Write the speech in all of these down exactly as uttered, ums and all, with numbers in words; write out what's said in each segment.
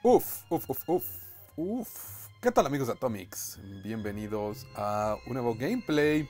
Uf, uf, uf, uf, uf. ¿Qué tal, amigos de Atomics? Bienvenidos a un nuevo gameplay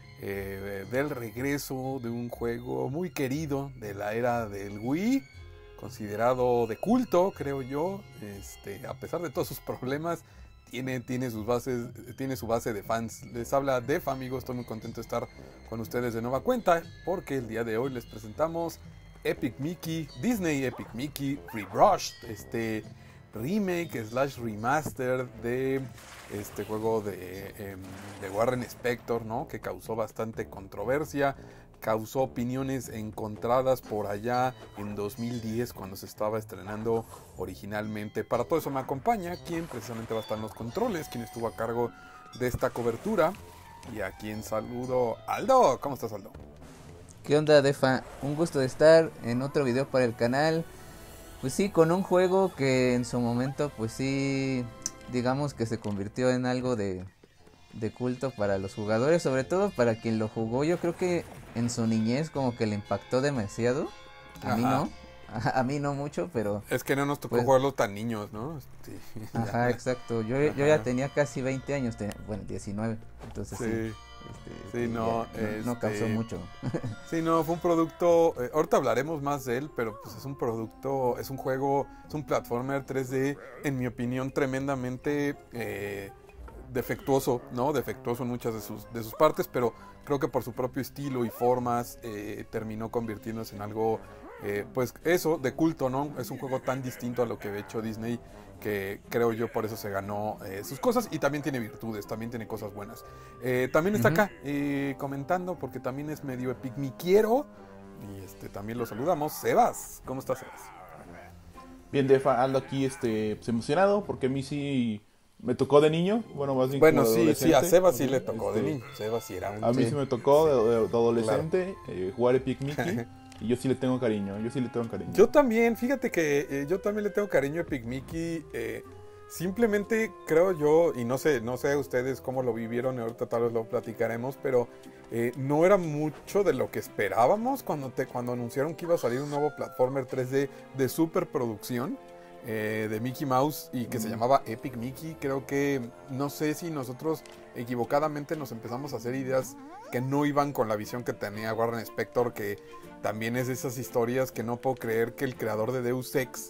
eh, del regreso de un juego muy querido de la era del Wii, considerado de culto, creo yo. Este, a pesar de todos sus problemas, tiene, tiene, sus bases, tiene su base de fans. Les habla Def, amigos. Estoy muy contento de estar con ustedes de nueva cuenta, porque el día de hoy les presentamos Epic Mickey, Disney Epic Mickey Rebrushed, este remake slash remaster de este juego de, eh, de Warren Spector, ¿no? Que causó bastante controversia, causó opiniones encontradas por allá en dos mil diez cuando se estaba estrenando originalmente. Para todo eso me acompaña quien precisamente va a estar en los controles, quien estuvo a cargo de esta cobertura, y a quien saludo, Aldo. ¿Cómo estás, Aldo? ¿Qué onda, Defa? Un gusto de estar en otro video para el canal. Pues sí, con un juego que en su momento, pues sí, digamos que se convirtió en algo de, de culto para los jugadores, sobre todo para quien lo jugó. Yo creo que en su niñez como que le impactó demasiado. A Ajá. mí no, a, a mí no mucho, pero... Es que no nos tocó pues, jugarlo tan niños, ¿no? Sí, ajá, ya. exacto. Yo, Ajá. yo ya tenía casi veinte años, tenía, bueno, diecinueve, entonces sí. Sí. Este, Sí, no, ya, no, este... no causó mucho. Sí, no, fue un producto, eh, ahorita hablaremos más de él, pero pues es un producto, es un juego, es un platformer tres D, en mi opinión, tremendamente eh, defectuoso, ¿no? Defectuoso en muchas de sus, de sus partes, pero creo que por su propio estilo y formas eh, terminó convirtiéndose en algo, eh, pues eso, de culto, ¿no? Es un juego tan distinto a lo que había hecho Disney, que creo yo por eso se ganó eh, sus cosas, y también tiene virtudes, también tiene cosas buenas. Eh, también está Ujú. acá eh, comentando, porque también es medio Epic Miquiero, y este, también lo saludamos. Sebas, ¿cómo estás, Sebas? Bien, Defa, ando aquí este, pues, emocionado porque a mí sí me tocó de niño, bueno, más bien Bueno, como de sí, sí, a adolescente. Sebas sí Ajá, le tocó de este, niño. Sebas sí era un... A mí sí, Sí. me tocó Sí, de, de- de adolescente eh, jugar Epic Mickey y yo sí le tengo cariño, yo sí le tengo cariño. Yo también, fíjate que eh, yo también le tengo cariño a Epic Mickey. eh, simplemente creo yo, y no sé, no sé ustedes cómo lo vivieron, y ahorita tal vez lo platicaremos, pero eh, no era mucho de lo que esperábamos cuando, te, cuando anunciaron que iba a salir un nuevo platformer tres D de superproducción eh, de Mickey Mouse, y que se Mm. llamaba Epic Mickey. Creo que, no sé si nosotros equivocadamente nos empezamos a hacer ideas que no iban con la visión que tenía Warren Spector, que también es de esas historias que no puedo creer que el creador de Deus Ex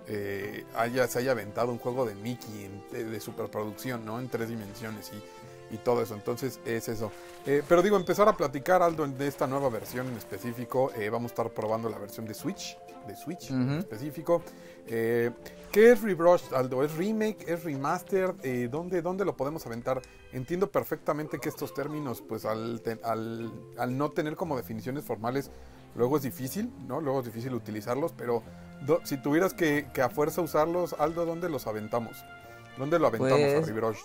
eh, haya, se haya aventado un juego de Mickey en, de, de superproducción, ¿no? En tres dimensiones y, y todo eso. Entonces es eso. Eh, pero digo, empezar a platicar, Aldo, de esta nueva versión en específico. Eh, vamos a estar probando la versión de Switch, de Switch en Ujú. específico. Eh, ¿Qué es Rebrushed, Aldo? ¿Es remake? ¿Es remaster? Eh, ¿dónde, ¿Dónde lo podemos aventar? Entiendo perfectamente que estos términos, pues al, te- al, al no tener como definiciones formales, luego es difícil, ¿no? Luego es difícil utilizarlos, pero do- si tuvieras que, que a fuerza usarlos, Aldo, ¿dónde los aventamos? ¿Dónde lo aventamos a Pues Rebrushed?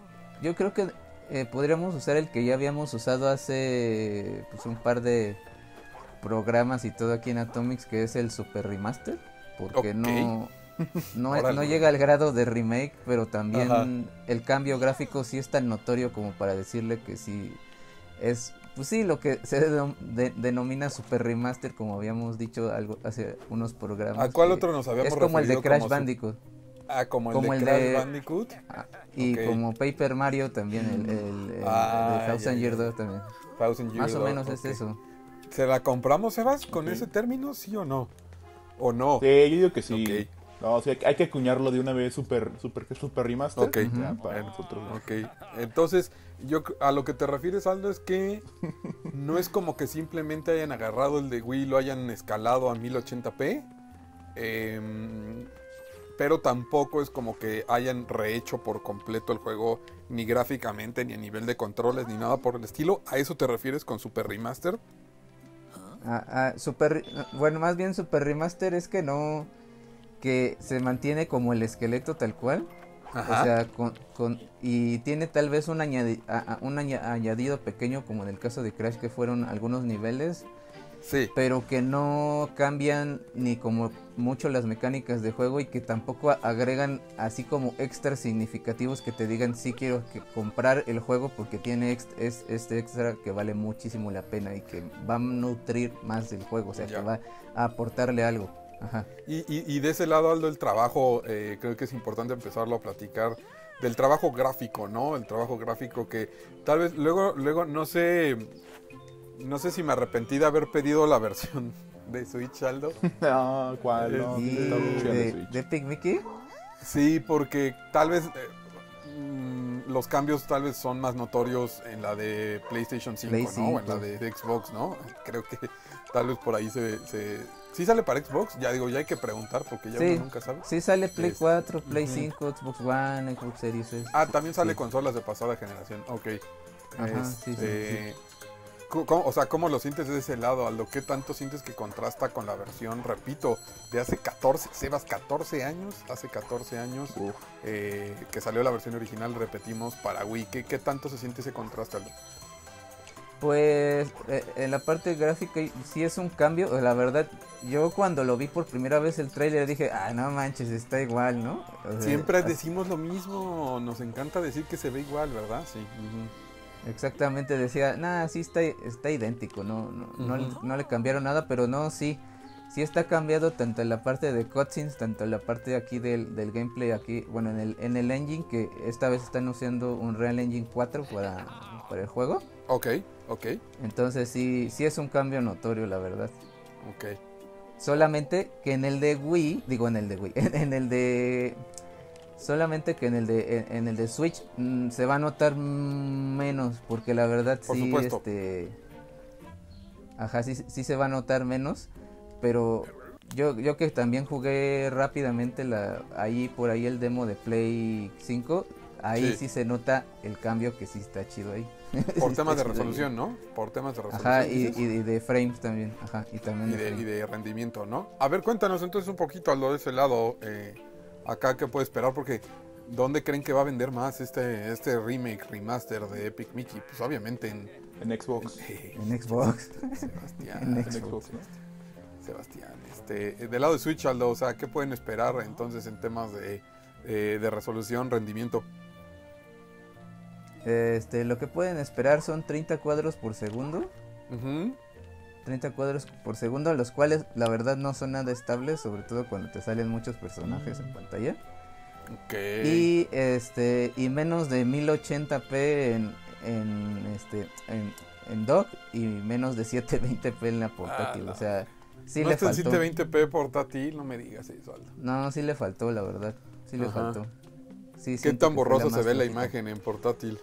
yo creo que eh, podríamos usar el que ya habíamos usado hace pues, un par de programas y todo aquí en Atomics, que es el Super Remaster, porque Ok. no, no, Órale. no llega al grado de remake, pero también Ajá. el cambio gráfico sí es tan notorio como para decirle que sí es, pues sí, lo que se denom- de- denomina Super Remaster, como habíamos dicho algo hace unos programas. ¿A cuál que otro nos habíamos es como el de referido Crash como su- Bandicoot. Ah, como el Como de el Crash de- Bandicoot. Ah, y Ok. como Paper Mario también, el, el, el, Ah, el Thousand ya, Year ya, Door ya. también. Thousand Year Más o Door, menos es ok. eso. ¿Se la compramos, Sebas, con Ok. ese término, sí o no? ¿O no? Sí, yo digo que sí. Ok. No, sí, hay que- hay que acuñarlo de una vez super, super, super remaster. Ok. Ya, Ujú. para nosotros. ¿no? Ok, entonces yo c- a lo que te refieres, Aldo, es que no es como que simplemente hayan agarrado el de Wii y lo hayan escalado a mil ochenta p, em, pero tampoco es como que hayan rehecho por completo el juego, ni gráficamente, ni a nivel de controles, ni nada por el estilo. ¿A eso te refieres con Super Remaster? Ah, ah, super, bueno, más bien Super Remaster es que no, que se mantiene como el esqueleto tal cual. Ajá. O sea, con, con, y tiene tal vez un, añadi- a- a- un aña- añadido pequeño, como en el caso de Crash, que fueron algunos niveles, Sí. pero que no cambian ni como mucho las mecánicas de juego, y que tampoco a- agregan así como extras significativos que te digan sí quiero que comprar el juego porque tiene ex- es, este extra que vale muchísimo la pena y que va a nutrir más del juego, o sea, Ya. que va a aportarle algo. Ajá. Y, y, y de ese lado, Aldo, el trabajo, eh, creo que es importante empezarlo a platicar del trabajo gráfico, ¿no? El trabajo gráfico que tal vez luego, luego no sé, no sé si me arrepentí de haber pedido la versión de Switch, Aldo. No, ¿cuál? No, ¿Y está muy chida la de, Switch. de Epic Mickey? Sí, porque tal vez eh, mm, los cambios tal vez son más notorios en la de PlayStation cinco, Play ¿no? O en la cinco. de Xbox, ¿no? Creo que tal vez por ahí se... se... ¿Sí sale para Xbox? Ya digo, ya hay que preguntar porque ya Sí, uno nunca sabe. sí sale Play Este, cuatro, Play ujú. cinco, Xbox One, Xbox Series S. Ah, también sale Sí. consolas de pasada generación. Ok. Ajá, sí, sí, Este, ¿cómo- cómo- o sea, ¿cómo lo sientes de ese lado, Aldo? ¿Qué tanto sientes que contrasta con la versión, repito, de hace catorce, Sebas, catorce años? Hace catorce años Uf. eh, que salió la versión original, repetimos, para Wii. ¿Qué, qué tanto se siente ese contraste, Aldo? Pues eh, en la parte gráfica sí es un cambio, la verdad, yo cuando lo vi por primera vez el tráiler dije, ah, no manches, está igual, ¿no? O sea, Siempre as- decimos lo mismo, nos encanta decir que se ve igual, ¿verdad? Sí. Ujú. exactamente, decía, nah, sí está, está idéntico, no, no, no, le- Ujú. no le cambiaron nada, pero no, sí, sí está cambiado tanto en la parte de cutscenes, tanto en la parte aquí del, del gameplay aquí, bueno, en el, en el engine, que esta vez están usando un Unreal Engine cuatro para, para el juego, Ok, ok, entonces sí, sí es un cambio notorio, la verdad. ok. Solamente que en el de Wii, digo en el de Wii, en, en el de... Solamente que en el de, en, en el de Switch mm, se va a notar mm, menos, porque la verdad Por sí, supuesto. este... Ajá, sí, sí se va a notar menos, pero yo, yo que también jugué rápidamente la, ahí por ahí el demo de Play cinco, ahí sí, Sí. se nota el cambio que sí está chido ahí. Por Sí temas está de chido ahí. resolución, ¿no? Por temas de resolución. Ajá, y, dices. y de- de frames también, ajá, y también Y de de, frames. y de rendimiento, ¿no? A ver, cuéntanos entonces un poquito, Aldo, de ese lado. eh, acá, ¿qué puede esperar? Porque, ¿dónde creen que va a vender más este, este remake, remaster de Epic Mickey? Pues obviamente en... En Xbox. eh, En Xbox. Sebastián, En En Xbox. Xbox, ¿no? Sebastián. Este, del lado de Switch, Aldo, o sea, ¿qué pueden esperar entonces en temas de, eh, de resolución, rendimiento? Este, lo que pueden esperar son treinta cuadros por segundo. Ujú. treinta cuadros por segundo, los cuales la verdad no son nada estables, sobre todo cuando te salen muchos personajes en pantalla. Ok. Y este y menos de mil ochenta p en, en este en, en dock y menos de setecientos veinte p en la portátil, Ah, la- o sea, sí no le está en faltó. setecientos veinte p portátil, no me digas eso, Aldo. No, sí le faltó, la verdad. Sí le Ajá. faltó. Sí, ¿Qué siento tan que fue borroso se más ve la flojita. imagen en portátil?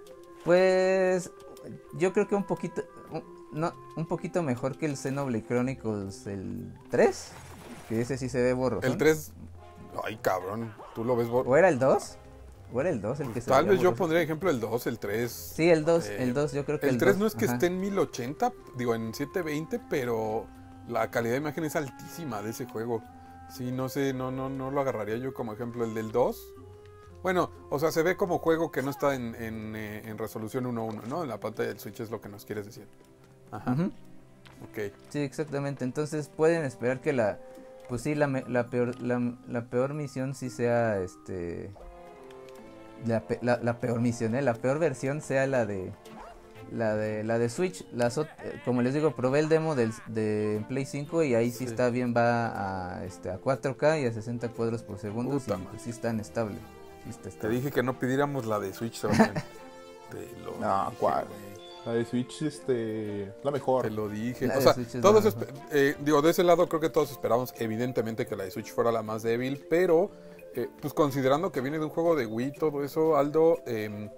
Pues yo creo que un poquito un, no, un poquito mejor que el Xenoblade Chronicles el tres, que ese sí se ve borroso. El tres, ay cabrón, tú lo ves borroso. ¿O era el dos? ¿O era el dos el que se Tal veía vez yo borroso? pondría ejemplo el dos, el tres. Sí, el dos, eh, el dos, yo creo que el, El tres dos, no es que ajá. esté en mil ochenta, digo en setecientos veinte, pero la calidad de imagen es altísima de ese juego. Sí, no sé, no, no, no lo agarraría yo como ejemplo. El del dos, bueno, o sea, se ve como juego que no está en, en, eh, en resolución uno a uno, ¿no? En la pantalla del Switch es lo que nos quieres decir. Ajá, Ujú. ok. Sí, exactamente. Entonces pueden esperar que la, pues sí, la, me- la peor, la, la peor misión sí sea, este, la, pe- la, la peor misión, ¿eh? La peor versión sea la de, la de, la de Switch. Las, ot- eh, como les digo, probé el demo del, de Play cinco y ahí sí, Sí. está bien, va a, este, a cuatro K y a sesenta cuadros por segundo, Puta sí, madre. pues sí está estable. Sí está Te estable. dije que no pidiéramos la de Switch, Sebastián. Te lo No, dije, ¿cuál? güey. La de Switch, este, la mejor. Te lo dije. La O de sea, Switch es todos la espe- eh, digo, de ese lado creo que todos esperamos evidentemente que la de Switch fuera la más débil, pero eh, pues considerando que viene de un juego de Wii, todo eso, Aldo, eh,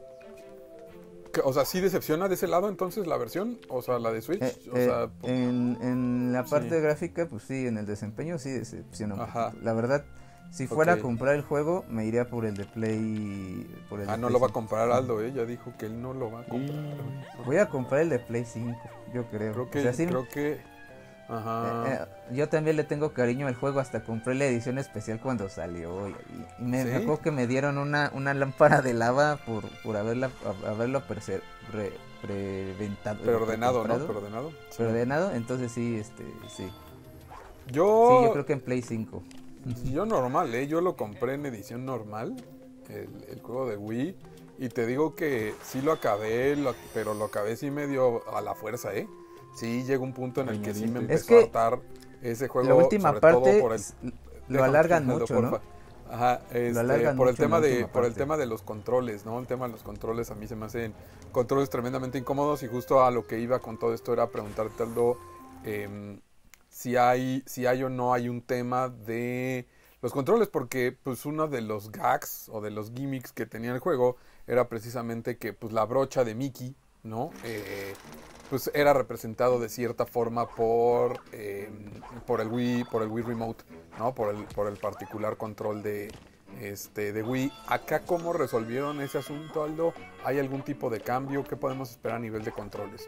que- o sea, ¿sí decepciona de ese lado entonces la versión? O sea, la de Switch. Eh, o eh, sea, po- en, en la parte Sí. gráfica, pues sí, en el desempeño sí decepciona un Ajá. poquito. La verdad, si fuera Ok. a comprar el juego, me iría por el de Play. Por el ah, de no Play lo va a cinco. comprar Aldo, ¿eh? Ya dijo que él no lo va a comprar. Y- güey. Voy a comprar el de Play cinco, yo creo. Creo que, O sea, sí, creo que, ajá. eh, eh, yo también le tengo cariño al juego, hasta compré la edición especial cuando salió. Y, y me, me ¿Sí? acuerdo que me dieron una, una lámpara de lava por, por haberla, haberlo perse- pre- preventado. Preordenado, ¿no? comprado, Preordenado. Sí. Preordenado, entonces sí, este, sí. Yo, Sí, yo creo que en Play cinco. Yo normal, ¿eh? Yo lo compré en edición normal, el, el juego de Wii. Y te digo que sí lo acabé, lo- pero lo acabé sí medio a la fuerza, ¿eh? Sí llegó un punto en el que sí me Añadiente. empezó Es que- a hartar ese juego, La última sobre parte todo por el... s- lo Déjame alargan terminarlo, mucho, porfa. ¿no? Ajá, Lo este, alargan por el mucho en la tema de, última por el parte. tema de los controles, ¿no? El tema de los controles a mí se me hacen controles tremendamente incómodos y justo a lo que iba con todo esto era preguntarte algo, em, si hay, si hay o no hay un tema de los controles, porque pues uno de los gags o de los gimmicks que tenía el juego era precisamente que pues la brocha de Mickey, ¿no? Eh, pues era representado de cierta forma por, eh, por el Wii, por el Wii Remote, ¿no? Por el, por el particular control de, este, de Wii. Acá, ¿cómo resolvieron ese asunto, Aldo? ¿Hay algún tipo de cambio? ¿Qué podemos esperar a nivel de controles?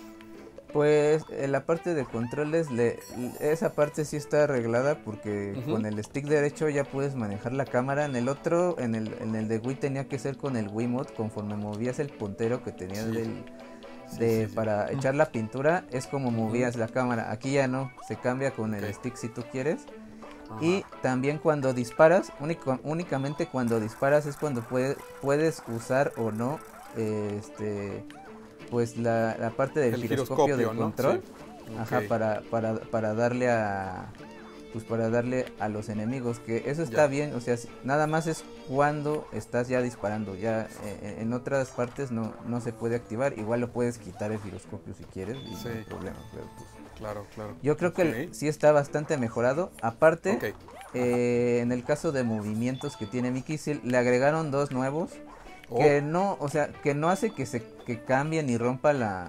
Pues en la parte de controles, le, esa parte sí está arreglada porque Ujú. con el stick derecho ya puedes manejar la cámara. En el otro, en el, en el de Wii tenía que ser con el Wiimote, conforme movías el puntero que tenías Sí. del, Sí, de sí, sí. para echar la pintura, es como Ujú. movías la cámara. Aquí ya no, se cambia con el Ok. stick si tú quieres. Ajá. Y también cuando disparas, único, únicamente cuando disparas es cuando puede, puedes usar o no eh, este pues la, la parte del El giroscopio del giroscopio, ¿no? control. Sí. Ajá, Ok. para, para, para darle a pues para darle a los enemigos, que eso está Ya. bien, o sea, si- nada más es cuando estás ya disparando, ya eh, en otras partes no, no se puede activar, igual lo puedes quitar el giroscopio si quieres y Sí. no hay problema, pero pues Claro, claro. yo creo que Ok. el- sí está bastante mejorado, aparte Ok. Ajá. eh, en el caso de movimientos que tiene Mickey, sí le agregaron dos nuevos Oh, que no, o sea, que no hace que se que cambie ni rompa la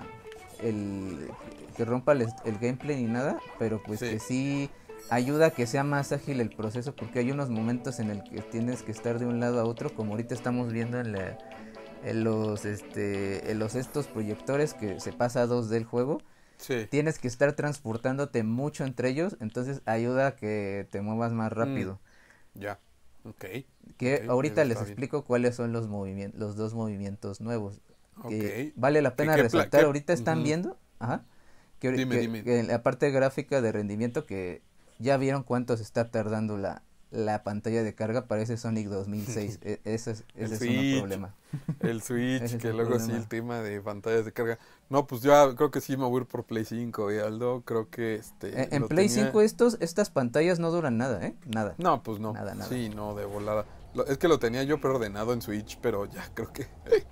el que rompa el, el gameplay ni nada, pero pues Sí. que sí ayuda a que sea más ágil el proceso, porque hay unos momentos en el que tienes que estar de un lado a otro, como ahorita estamos viendo en la en los este en los estos proyectores que se pasa a dos del juego, sí. tienes que estar transportándote mucho entre ellos, entonces ayuda a que te muevas más Mm, rápido. ya. Ok. Que Ok, eso ahorita les está bien. explico cuáles son los movimientos, los dos movimientos nuevos. Que Ok. vale la ¿Qué, pena qué, pla- resaltar. qué- Ahorita están ujú. viendo, ajá, que, ahori- Dime, que- dime. que en la parte gráfica de rendimiento que ya vieron cuánto se está tardando la, la pantalla de carga. Parece Sonic dos mil seis. E- ese es, El ese es un Switch. problema. El Switch, Ese es que un luego sí problema. el tema de pantallas de carga. No, pues ya creo que sí me voy a ir por Play cinco, ¿eh, Aldo? Creo que este Eh, En lo Play tenía. cinco estos, estas pantallas no duran nada, ¿eh? Nada, No, pues no. nada, nada. Sí, no, de volada. Lo- es que lo tenía yo preordenado en Switch, pero ya creo que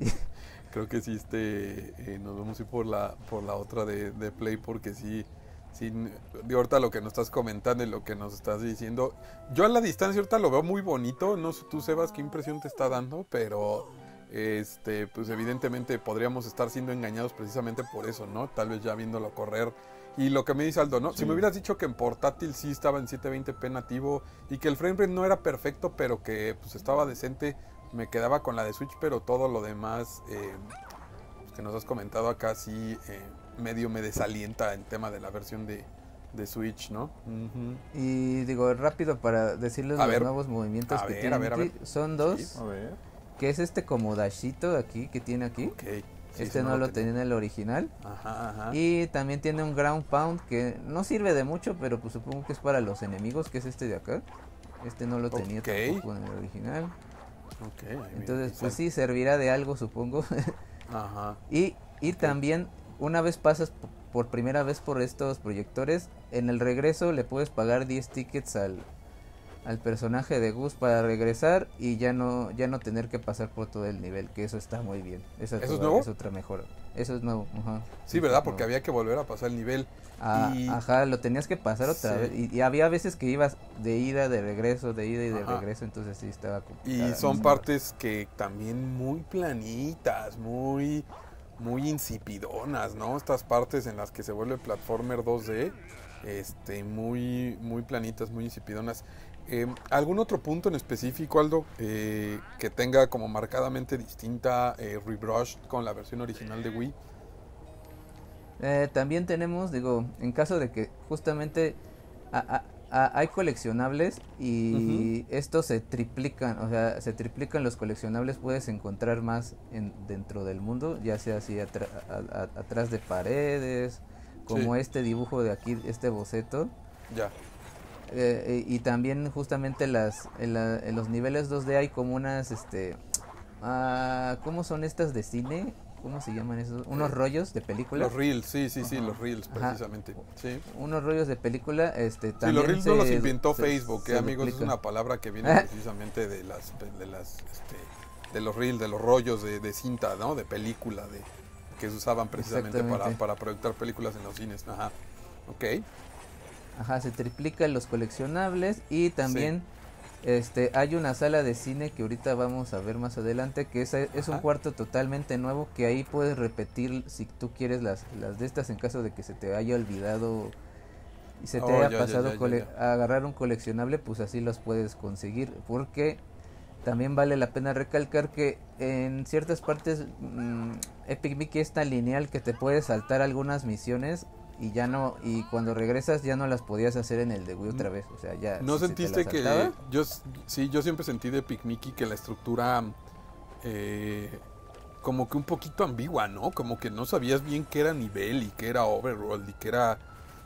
creo que sí este eh, nos vamos a ir por la por la otra de, de Play porque sí sí n- de ahorita lo que nos estás comentando y lo que nos estás diciendo, yo a la distancia ahorita lo veo muy bonito, no sé tú Sebas qué impresión te está dando, pero este pues evidentemente podríamos estar siendo engañados precisamente por eso, ¿no? Tal vez ya viéndolo correr. Y lo que me dice Aldo, ¿no? Si Sí. me hubieras dicho que en portátil sí estaba en setecientos veinte p nativo y que el frame rate no era perfecto, pero que pues estaba decente, me quedaba con la de Switch, pero todo lo demás eh, pues, que nos has comentado acá sí eh, medio me desalienta en tema de la versión de, de Switch, ¿no? Ujú. Y digo, rápido para decirles A los ver, nuevos movimientos a que ver, tiene a ver, a Mickey. ver. Son dos, Sí. A ver. que es este como dashito aquí que tiene aquí. Ok. Sí, Este sí, no, lo tenía en el original. Ajá, ajá. Y también tiene un ground pound que no sirve de mucho, pero pues supongo que es para los enemigos, que es este de acá. Este no lo tenía Ok. tampoco en el original. Ok, ahí mira, Entonces, ahí pues sale. sí, servirá de algo, supongo. Ajá. y y Ok. también, una vez pasas p- por primera vez por estos proyectores, en el regreso le puedes pagar diez tickets al, al personaje de Gus para regresar y ya no ya no tener que pasar por todo el nivel, que eso está muy bien. Esa ¿Eso es toda- nuevo? es otra mejora. Eso es nuevo, ajá. Sí, Eso ¿verdad? es Porque nuevo. había que volver a pasar el nivel. Ah, y... ajá, lo tenías que pasar otra Sí. vez. Y, y había veces que ibas de ida, de regreso, de ida y de Ajá. regreso, entonces sí estaba Y complicada son esa partes que también muy planitas, muy, muy insipidonas, ¿no? Estas partes en las que se vuelve platformer dos D, este, muy, muy planitas, muy insipidonas. Eh, ¿Algún otro punto en específico, Aldo, eh, que tenga como marcadamente distinta eh, Rebrush con la versión original de Wii? Eh, también tenemos, digo, en caso de que justamente a- a- a- hay coleccionables y estos se triplican, o sea, se triplican los coleccionables, puedes encontrar más en, dentro del mundo, ya sea así atra- a- a- atrás de paredes, como Sí. este dibujo de aquí, este boceto. Ya. Eh, y, y también justamente las en, la- en los niveles dos D hay como unas, este, ah, ¿cómo son estas de cine? ¿cómo se llaman esos? Unos rollos de película. Los reels, sí, sí, sí, Ajá. los reels, precisamente. Sí. Unos rollos de película, este, Sí, también los reels se, no los inventó se- Facebook, se que amigos, es duplica. una palabra que viene precisamente de las, de las, este, de los reels, de los rollos de, de cinta, ¿no? De película, de que se usaban precisamente para, Exactamente. para proyectar películas en los cines. Ajá. Ok. Ajá, se triplican los coleccionables y también este hay una sala de cine que ahorita vamos a ver más adelante, que es, es un Ajá. cuarto totalmente nuevo que ahí puedes repetir si tú quieres las, las de estas en caso de que se te haya olvidado y se te Oh, haya ya, ya, pasado ya, ya, cole- ya. a agarrar un coleccionable, pues así los puedes conseguir, porque también vale la pena recalcar que en ciertas partes mm, Epic Mickey es tan lineal que te puedes saltar algunas misiones y ya no, y cuando regresas ya no las podías hacer en el de Wii otra vez, o sea, ya ¿No si se te sentiste las que saltaba, yo s- sí, yo siempre sentí de Epic Mickey que la estructura eh, como que un poquito ambigua, ¿no? Como que no sabías bien qué era nivel y qué era overworld y qué era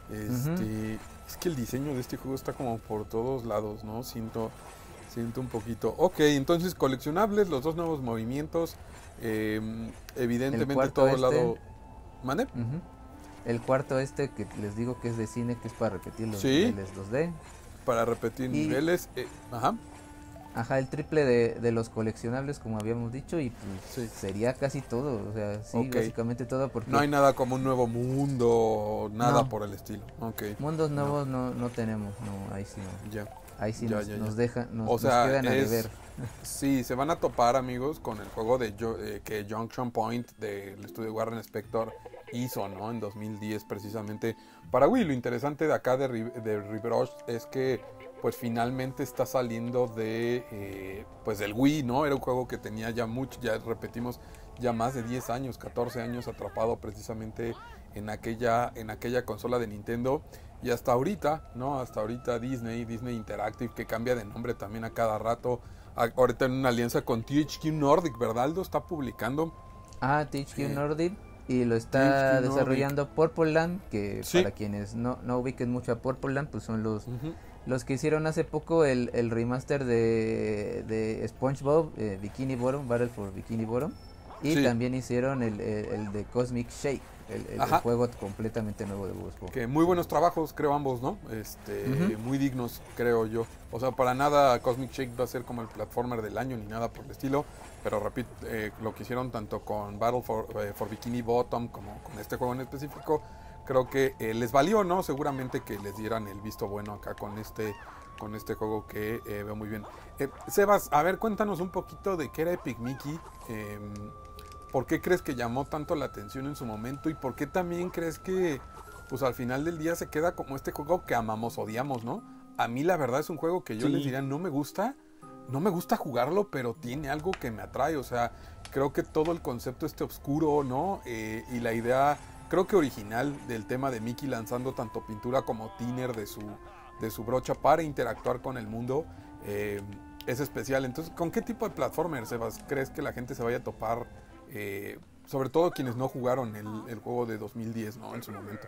este, es que el diseño de este juego está como por todos lados, ¿no? Siento siento un poquito. Ok, entonces coleccionables, los dos nuevos movimientos, eh, evidentemente cuarto todo este. lado. ¿Mane? Ujú. El cuarto este que les digo que es de cine, que es para repetir los Sí. niveles dos D. Para repetir Y- niveles. eh, ajá. Ajá, el triple de, de los coleccionables, como habíamos dicho, y pues Sí. sería casi todo, o sea, sí, Ok. básicamente todo, porque No hay nada como un nuevo mundo, nada No. por el estilo. Ok. mundos No. nuevos no, no tenemos, no, ahí sí no. Ya. Ahí sí Ya, nos, ya, ya. nos dejan, nos, O sea, nos quedan a es- deber. Sí, se van a topar, amigos, con el juego de Jo- eh, que Junction Point del estudio Warren Spector hizo, ¿no? En dos mil diez, precisamente para Wii. Lo interesante de acá de, Ri- de Rebrush es que, pues, finalmente está saliendo de, eh, pues, del Wii, ¿no? Era un juego que tenía ya mucho, ya repetimos, ya más de diez años, catorce años atrapado precisamente en aquella, en aquella consola de Nintendo. Y hasta ahorita, ¿no? Hasta ahorita Disney, Disney Interactive, que cambia de nombre también a cada rato. A- ahorita en una alianza con T H Q Nordic, ¿verdad? Aldo está publicando. Ah, T H Q Eh, Nordic, y lo T H está Q Nordic. desarrollando Purple Land, que Sí. para quienes no, no ubiquen mucho a Purple Land, pues son los Ujú. los que hicieron hace poco el, el remaster de, de SpongeBob, eh, Bikini Bottom, Battle for Bikini Bottom. Y Sí. también hicieron el, el, el de Cosmic Shake, el, el- el Ajá. juego completamente nuevo de Bob Esponja. Que muy buenos trabajos, creo ambos, ¿no? Este, Ujú. muy dignos, creo yo. O sea, para nada Cosmic Shake va a ser como el platformer del año ni nada por el estilo. Pero repito, eh, lo que hicieron tanto con Battle for, eh, for Bikini Bottom como con este juego en específico, creo que eh, les valió, ¿no? Seguramente que les dieran el visto bueno acá con este, con este juego que eh, veo muy bien. Eh, Sebas, a ver, cuéntanos un poquito de qué era Epic Mickey. Eh, ¿Por qué crees que llamó tanto la atención en su momento? ¿Y por qué también crees que, pues al final del día se queda como este juego que amamos, odiamos, ¿no? A mí la verdad es un juego que yo Sí. les diría, no me gusta, no me gusta jugarlo, pero tiene algo que me atrae. O sea, creo que todo el concepto este oscuro, ¿no? Eh, y la idea, creo que original del tema de Mickey lanzando tanto pintura como thinner de su, de su brocha para interactuar con el mundo, eh, es especial. Entonces, ¿con qué tipo de platformer, Sebas, crees que la gente se vaya a topar? Eh, sobre todo quienes no jugaron el, el juego de dos mil diez, ¿no? En su momento.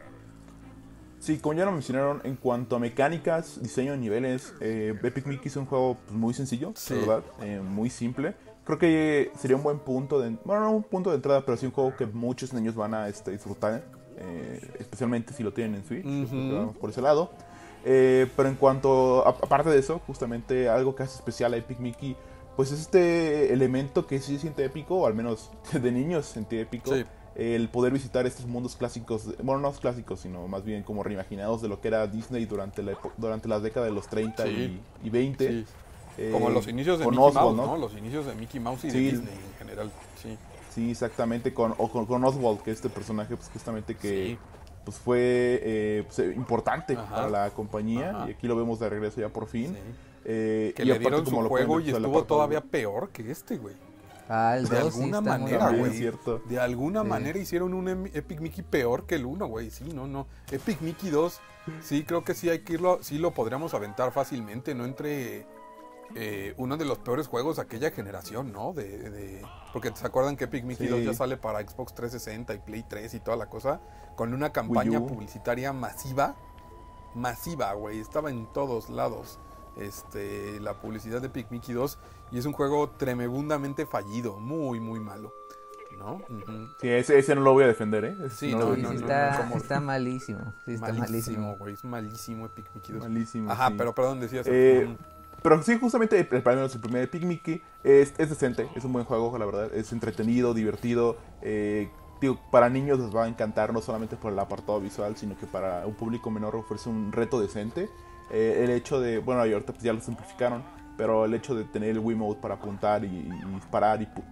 Sí, como ya lo mencionaron, en cuanto a mecánicas, diseño de niveles, eh, Epic Mickey es un juego pues, muy sencillo, Sí. la verdad, eh, muy simple. Creo que sería un buen punto de, bueno, no un punto de entrada, pero sí un juego que muchos niños van a este, disfrutar, eh, especialmente si lo tienen en Switch, yo creo que Ujú. vamos por ese lado. Eh, pero en cuanto, a- aparte de eso, justamente algo que hace especial a Epic Mickey, pues es este elemento que sí se siente épico, o al menos de niños se siente épico. Sí. El poder visitar estos mundos clásicos, bueno, no clásicos, sino más bien como reimaginados de lo que era Disney durante la epo- durante las décadas de los treinta Sí. y, y veinte. Sí. Eh, Como los inicios de con Mickey Oswald, Mouse, ¿no? ¿no? Los inicios de Mickey Mouse y Sí. de Disney en general. Sí. Sí, exactamente, con, o con, con Oswald, que es este personaje pues justamente que Sí. pues, fue eh, pues, eh, importante Ajá. para la compañía, Ajá. y aquí lo vemos de regreso ya por fin. Sí. Eh, Que y le aparte, dieron su como lo pueden juego ver, y pues, el estuvo apartado- todavía peor que este, güey. Ah, el De dos sí alguna está muy manera, mal. güey. es cierto. De alguna Sí. manera hicieron un Em- Epic Mickey peor que el uno, güey. Sí, no, no. Epic Mickey dos, sí, creo que sí hay que irlo, sí lo podríamos aventar fácilmente, ¿no? Entre eh, uno de los peores juegos de aquella generación, ¿no? De, de- porque se acuerdan que Epic Mickey Sí. dos ya sale para Xbox trescientos sesenta y Play tres y toda la cosa, con una campaña Wii U. publicitaria masiva, masiva, güey. Estaba en todos lados. Este, la publicidad de Epic Mickey dos, y es un juego tremendamente fallido, muy muy malo. ¿no? Ujú. Sí, ese, ese no lo voy a defender, ¿eh? Ese Sí, no, no, lo Sí, voy a no, sí no, defender. está, ¿cómo? está malísimo. Sí, está Malísimo, malísimo. güey, es malísimo Epic Mickey dos. Malísimo, Ajá, sí. pero perdón, decías. Eh, Ujú. pero sí, justamente, el, al menos el primer Epic Mickey es, es decente, es un buen juego, la verdad. Es entretenido, divertido. Eh, digo, para niños les va a encantar, no solamente por el apartado visual, sino que para un público menor ofrece un reto decente. Eh, el hecho de, bueno, ahorita pues ya lo simplificaron, pero el hecho de tener el Wiimote para apuntar y, y disparar y, pu- y-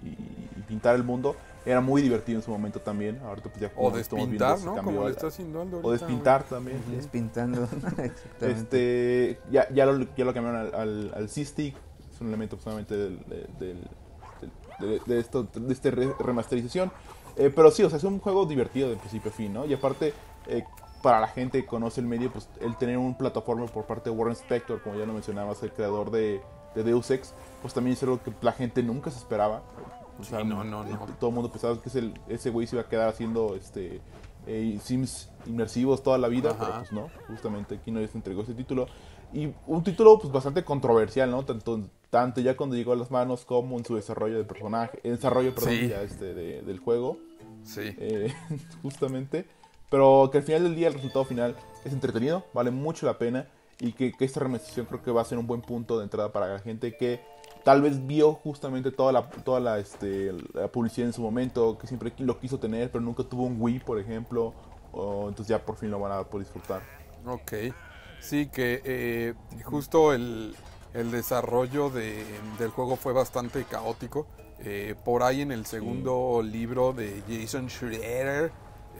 y- y pintar el mundo era muy divertido en su momento también. Ahorita pues ya O como estamos viendo despintar, se ¿no? cambió Como le al- está haciendo Aldo o ahorita, despintar güey. también. Ujú. Despintando. Exactamente. Este, ya, ya, lo, ya lo cambiaron al, al, al C-Stick, es un elemento solamente del, del- del- de, de esto, de esta re- remasterización. Eh, pero sí, o sea, es un juego divertido de principio a fin, ¿no? Y aparte, eh, para la gente que conoce el medio, pues el tener un plataforma por parte de Warren Spector, como ya lo mencionabas, el creador de, de Deus Ex, pues también es algo que la gente nunca se esperaba. O sea, Sí, no, no, no. todo el mundo pensaba que ese, ese güey se iba a quedar haciendo este eh, Sims inmersivos toda la vida, Ajá. pero pues no, justamente aquí no les entregó ese título. Y un título pues bastante controversial, ¿no? Tanto, tanto ya cuando llegó a las manos como en su desarrollo de personaje, en desarrollo, perdón, Sí. ya este, de- del juego, Sí. eh, justamente. Pero que al final del día el resultado final es entretenido, vale mucho la pena y que, que esta remasterización creo que va a ser un buen punto de entrada para la gente que tal vez vio justamente toda la, toda la, este, la publicidad en su momento, que siempre lo quiso tener, pero nunca tuvo un Wii, por ejemplo, o, entonces ya por fin lo van a poder disfrutar. Ok. Sí, que eh, justo el, el desarrollo de, del juego fue bastante caótico. Eh, por ahí en el segundo libro de Jason Schreier,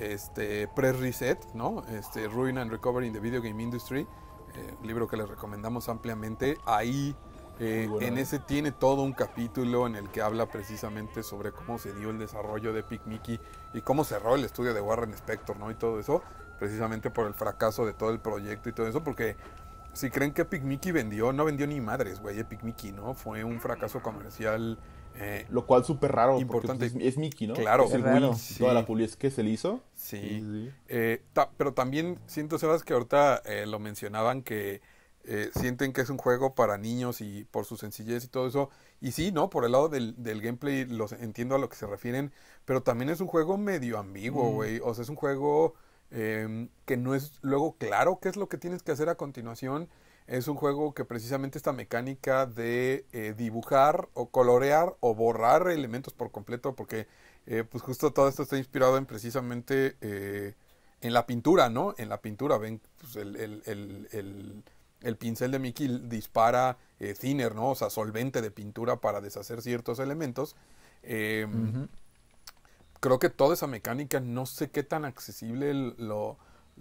este, Press Reset, ¿no? Este, Ruin and Recovery in the Video Game Industry, eh, un libro que les recomendamos ampliamente. Ahí, eh, Muy bueno, en ¿eh? ese tiene todo un capítulo en el que habla precisamente sobre cómo se dio el desarrollo de Epic Mickey y cómo cerró el estudio de Warren Spector, ¿no? Y todo eso, precisamente por el fracaso de todo el proyecto y todo eso, porque si creen que Epic Mickey vendió, no vendió ni madres, güey, Epic Mickey, ¿no? Fue un fracaso comercial eh, Lo cual súper raro, importante. porque pues, es, es Mickey, ¿no? Claro. Es el Es raro. Wii, Sí. toda la publicidad que se le hizo. Sí, Sí, sí. Eh, ta- pero también siento, Sebas, que ahorita eh, lo mencionaban que eh, sienten que es un juego para niños y por su sencillez y todo eso. Y sí, ¿no? Por el lado del, del gameplay los entiendo a lo que se refieren, pero también es un juego medio ambiguo, Mm. güey. O sea, es un juego eh, que no es luego claro qué es lo que tienes que hacer a continuación. Es un juego que precisamente esta mecánica de eh, dibujar o colorear o borrar elementos por completo, porque eh, pues justo todo esto está inspirado en precisamente eh, en la pintura, ¿no? En la pintura, ven, pues el, el, el, el, el pincel de Mickey dispara eh, thinner, ¿no? O sea, solvente de pintura para deshacer ciertos elementos. Eh, Ujú. Creo que toda esa mecánica, no sé qué tan accesible lo,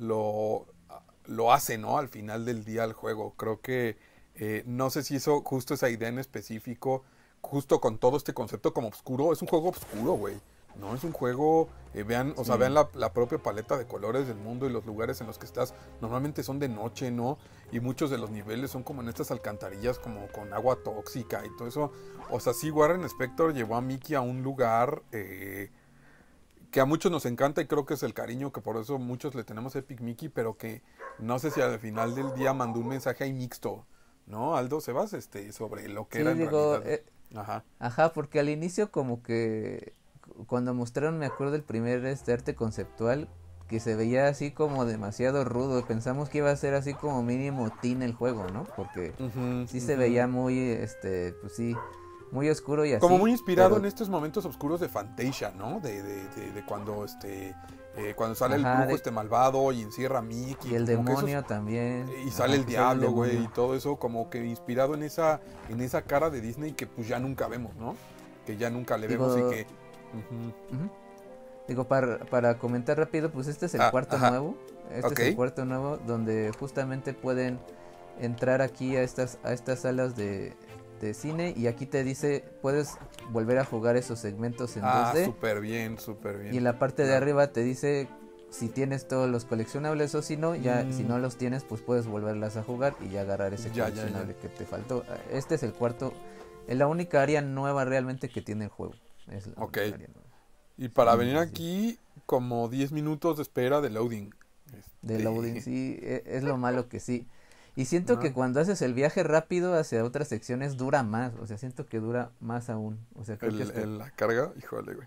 lo, lo hace, ¿no? Al final del día al juego. Creo que eh, no sé si eso, justo esa idea en específico, justo con todo este concepto como oscuro, es un juego oscuro, güey. No es un juego, eh, vean, o sea, Sí. vean la, la propia paleta de colores del mundo y los lugares en los que estás. Normalmente son de noche, ¿no? Y muchos de los niveles son como en estas alcantarillas, como con agua tóxica y todo eso. O sea, sí, Warren Spector llevó a Mickey a un lugar eh, que a muchos nos encanta y creo que es el cariño que por eso muchos le tenemos a Epic Mickey, pero que no sé si al final del día mandó un mensaje ahí mixto, ¿no? Aldo Sebas, este, sobre lo que Sí, era en digo, realidad. eh, Ajá. ajá, porque al inicio como que cu- cuando mostraron, me acuerdo el primer este arte conceptual, que se veía así como demasiado rudo, pensamos que iba a ser así como mínimo teen el juego, ¿no? Porque Ujú, sí se ujú. veía muy, este, pues sí, muy oscuro y así. Como muy inspirado pero- en estos momentos oscuros de Fantasia, ¿no? De, de, de, de cuando este eh, cuando sale el Ajá, brujo de- este malvado y encierra a Mickey. Y el como que esos- demonio también. y Ajá, sale el que diablo, güey, y demonio. todo eso como que inspirado en esa en esa cara de Disney que pues ya nunca vemos, ¿no? Que ya nunca le Digo- vemos y que ujú. Ujú. Digo, para, para comentar rápido, pues este es el Ah, cuarto ajá. nuevo. Este Ok. es el cuarto nuevo donde justamente pueden entrar aquí a estas, a estas salas de, de cine y aquí te dice, puedes volver a jugar esos segmentos en Ah, dos D. súper bien, súper bien. Y en la parte de Ah. arriba te dice si tienes todos los coleccionables o si no, ya Mm. si no los tienes, pues puedes volverlas a jugar y ya agarrar ese Ya, ya, ya. coleccionable que te faltó. Este es el cuarto, es la única área nueva realmente que tiene el juego. Es la Ok. única área nueva. Y para Sí, venir sí. aquí, como diez minutos de espera de loading. De Este, loading, sí, e- es lo malo que sí. Y siento Ajá. que cuando haces el viaje rápido hacia otras secciones dura más, o sea, siento que dura más aún. O sea, creo que El, hasta- el- la carga, híjole, güey.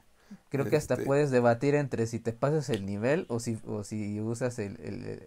Creo que hasta Este, puedes debatir entre si te pasas el nivel o si, o si usas el, el,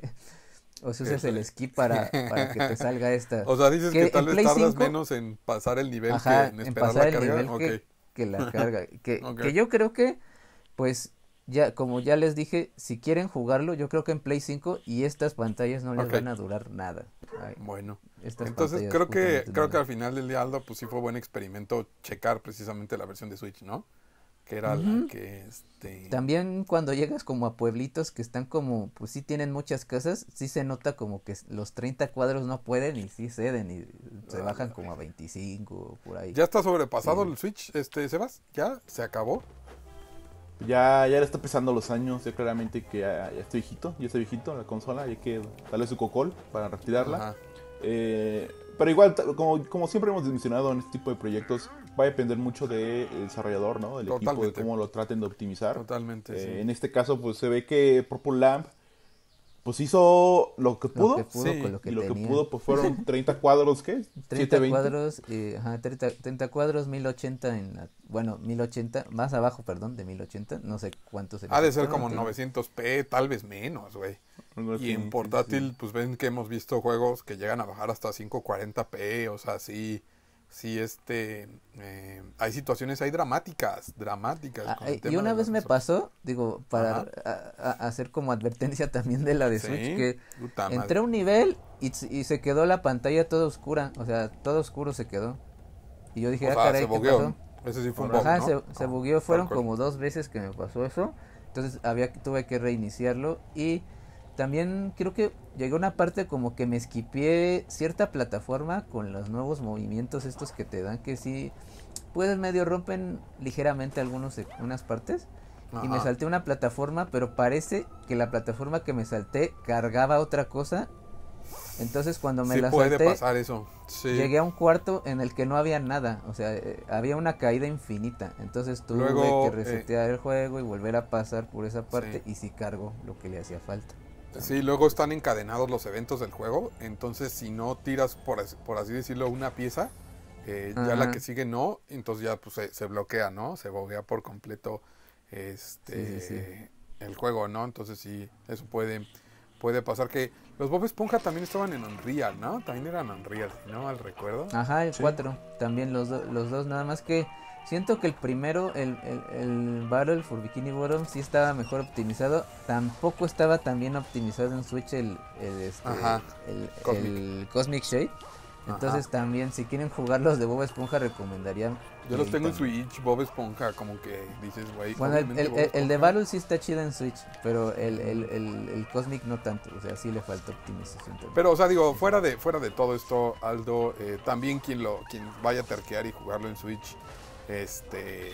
o si usas el el- skip para, para que te salga esta. O sea, dices que Que tal en vez Play tardas cinco, menos en pasar el nivel que ajá, en en esperar pasar la el carga. nivel Ok, que, que la carga. Que, ok. que yo creo que, pues, ya, como ya les dije, si quieren jugarlo, yo creo que en Play cinco y estas pantallas no les Ok. van a durar nada. Ay, Bueno, estas entonces pantallas creo que justamente creo que nada. al final del día, Aldo, pues sí fue buen experimento checar precisamente la versión de Switch, ¿no? Que era la Ujú. que este También cuando llegas como a pueblitos que están como, pues sí tienen muchas casas, sí se nota como que s- los treinta cuadros no pueden y sí ceden y se a bajan la como a vez. veinticinco por ahí. ¿Ya está sobrepasado Sí. el Switch, este Sebas? ¿Ya se acabó? Ya, ya le está pesando los años, ya claramente que ya, ya estoy viejito, ya estoy viejito la consola, hay que darle su cocol para retirarla. Ajá. Eh, pero igual, ta- como, como siempre hemos mencionado en este tipo de proyectos, va a depender mucho del desarrollador, ¿no? Del equipo, de Totalmente. cómo lo traten de optimizar. Totalmente, Eh, sí. en este caso, pues se ve que Purple Lamp pues hizo lo que Lo que pudo, pudo con Sí. lo y que lo que tenía. pudo pues fueron treinta cuadros, ¿qué? treinta setecientos veinte. cuadros, eh, ajá, treinta, treinta cuadros, mil ochenta en la, bueno, mil ochenta, más abajo, perdón, de mil ochenta, no sé cuánto se le Ha de ser ajustó, no como tengo. novecientos p, tal vez menos, güey. Algo Y así, en sí, sí, portátil, sí. pues ven que hemos visto juegos que llegan a bajar hasta quinientos cuarenta p, o sea, sí, sí, este, eh, hay situaciones ahí dramáticas, dramáticas Ah, con el eh, y tema una de vez las me resoluciones. pasó, digo, para Ajá, a- a- hacer como advertencia también de la de Switch, sí, que puta entré a madre. un nivel y, s- y se quedó la pantalla toda oscura, o sea, todo oscuro se quedó. Y yo dije, O ah, sea, se caray, ¿qué bugueó, pasó? ese sí fue un bug, Ajá, ¿no? se, se No, bugueó, tal fueron cual. como dos veces que me pasó eso, entonces había que- tuve que reiniciarlo y también creo que llegó una parte como que me esquipié cierta plataforma con los nuevos movimientos estos que te dan que sí, pues medio rompen ligeramente algunos sec- unas partes y me Ajá. salté una plataforma, pero parece que la plataforma que me salté cargaba otra cosa, entonces cuando me Sí la puede salté pasar eso, sí. llegué a un cuarto en el que no había nada, o sea, eh, había una caída infinita, entonces tuve que Luego, eh, resetear el juego y volver a pasar por esa sí. parte y sí cargó lo que le hacía falta Sí, también. luego están encadenados los eventos del juego, entonces si no tiras, por, as- por así decirlo, una pieza, eh, ya la que Ajá, sigue no, entonces ya pues se, se bloquea, ¿no? Se boguea por completo sí, sí, sí. este el juego, ¿no? Entonces sí, eso puede, puede pasar que los Bob Esponja también estaban en Unreal, ¿no? También eran Unreal, si no mal recuerdo. Ajá, el Sí. cuatro también los, do- los dos, nada más que siento que el primero, el, el, el Battle for Bikini Bottom sí estaba mejor optimizado, tampoco estaba tan bien optimizado en Switch el, el, este, Ajá, el, Cosmic. el Cosmic Shade, Ajá. entonces también si quieren jugar los de Bob Esponja recomendaría Yo los ahí tengo en también. Switch, Bob Esponja, como que dices, güey, Bueno, el, obviamente el, Bob el- el de Esponja. Battle sí está chido en Switch, pero el, el, Ujú. el, el Cosmic no tanto, o sea, sí le falta optimización también. Pero, o sea, digo, fuera de, fuera de todo esto, Aldo, eh, también quien lo, quien vaya a terquear y jugarlo en Switch, este,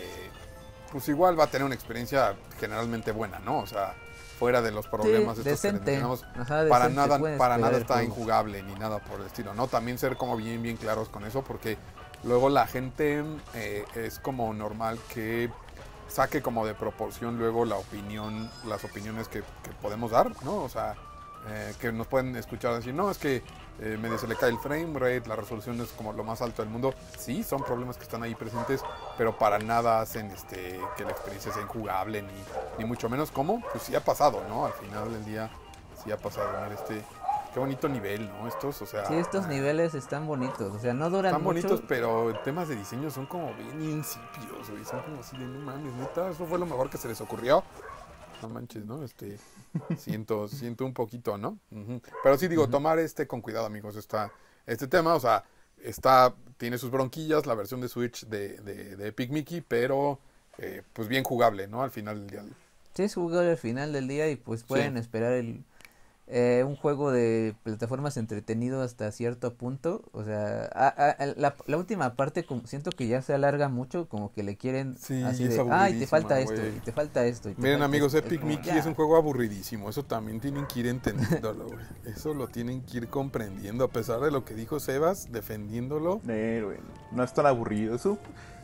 pues igual va a tener una experiencia generalmente buena, ¿no? O sea, fuera de los Sí, problemas estos que les decente, mencionamos, ajá, para decente, nada, pueden para esperar nada el está juego. injugable ni nada por el estilo, ¿no? También ser como bien, bien claros con eso, porque luego la gente eh, es como normal que saque como de proporción luego la opinión, las opiniones que, que podemos dar, ¿no? O sea, eh, que nos pueden escuchar decir, no, es que eh, medio se le cae el frame rate, la resolución es como lo más alto del mundo. Sí, son problemas que están ahí presentes, pero para nada hacen este que la experiencia sea injugable, ni, ni mucho menos como, pues sí ha pasado, ¿no? Al final del día sí ha pasado. Mira, este, qué bonito nivel, ¿no? Estos, o sea, Sí, estos ah, niveles están bonitos, o sea, no duran están bonitos, mucho. pero en temas de diseño son como bien insípidos, güey. Son como así de no mames, neta, eso fue lo mejor que se les ocurrió. No manches, ¿no? Este, siento, siento un poquito, ¿no? Ujú. Pero sí digo, Ujú. tomar este con cuidado, amigos, está, este tema, o sea, está, tiene sus bronquillas, la versión de Switch de, de, de Epic Mickey, pero eh, pues bien jugable, ¿no? Al final del día. Sí, es jugable al final del día y pues Sí, pueden esperar el, eh, un juego de plataformas entretenido hasta cierto punto. O sea, a- a- a- la, la última parte como, siento que ya se alarga mucho, como que le quieren sí, así es de, ay, te falta aburridísima, esto, güey. y te falta esto, y te Miren falta amigos, esto. Es Epic como, Mickey es un ya. juego aburridísimo, eso también tienen que ir entendiéndolo, güey. Eso lo tienen que ir comprendiendo, a pesar de lo que dijo Sebas, defendiéndolo. Eh, güey, no es tan aburrido. Eso,